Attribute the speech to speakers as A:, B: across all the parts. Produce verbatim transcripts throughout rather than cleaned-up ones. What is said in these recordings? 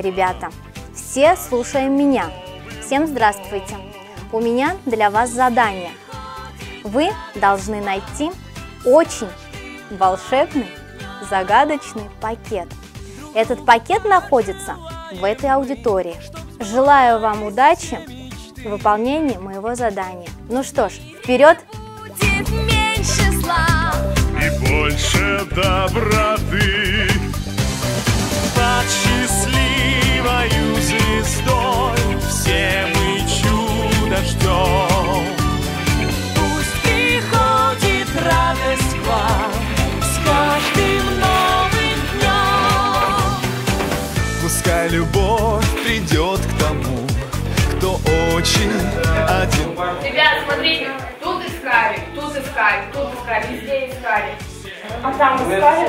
A: ребята. Все слушаем меня. Всем здравствуйте. У меня для вас задание. Вы должны найти очень волшебный, загадочный пакет. Этот пакет находится в этой аудитории. Желаю вам удачи в выполнении моего задания. Ну что ж, вперед!
B: Будет меньше зла
C: и больше доброты. Под счастливою звездой все мы чудо ждем.
B: Пусть приходит радость к вам с каждым новым днем.
C: Пускай любовь придет к тому, кто очень один.
D: Ребят, смотрите, тут искали, тут искали, тут искали, везде искали. А там искали?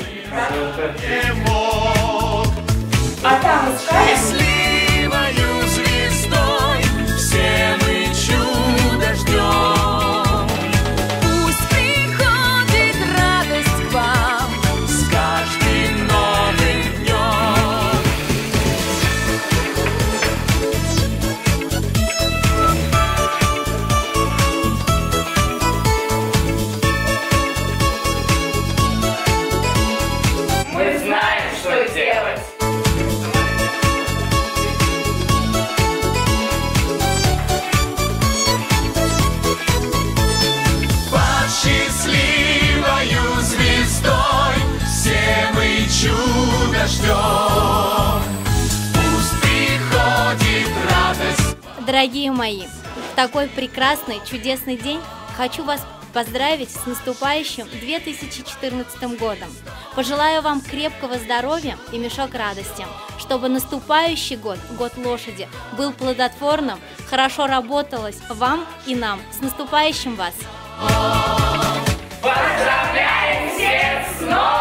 D: А там искали?
C: Счастливою звездой все мы чудо ждем.
B: Пусть приходит радость к вам
C: С каждым новым днем.
D: Мы знаем, что делать.
C: Под счастливою звездой все мы чудо ждем. Пусть приходит радость.
A: Дорогие мои, в такой прекрасный, чудесный день хочу вас поздравить с наступающим две тысячи четырнадцатым годом. Пожелаю вам крепкого здоровья и мешок радости, чтобы наступающий год, год лошади, был плодотворным, хорошо работалось вам и нам. С наступающим вас!
D: Поздравляем всех с Новым